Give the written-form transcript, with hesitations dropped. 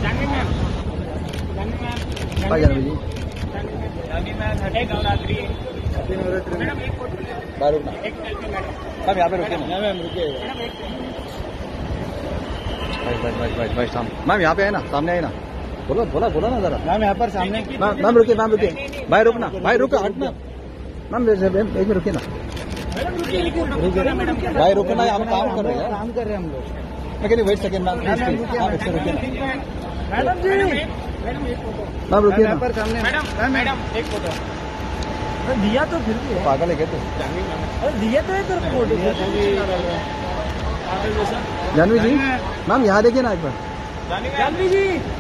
जानवी जी, Navratri madam यहाँ पे रुकिए ना, भाई मैम यहाँ पे है ना, सामने है ना, बोला ना जरा। मैम यहाँ पर सामने, मैम रुकिए, भाई रुकना, भाई रुको, हटना मैम, एक मिनट रुकिए ना, भाई रुकना, हम काम कर रहे हैं, हम लोग। मैं कहती वेट सेकेंड मैम, प्लीज आप एक रुकिए ना, मैम रुकिए ना, मैडम एक फोटो दिया तो फिर भी पागल है क्या तू? अरे दिया तो है तेरे फोटो। जानवी जी, मैम यहाँ देखिए ना एक बार, जानवी जी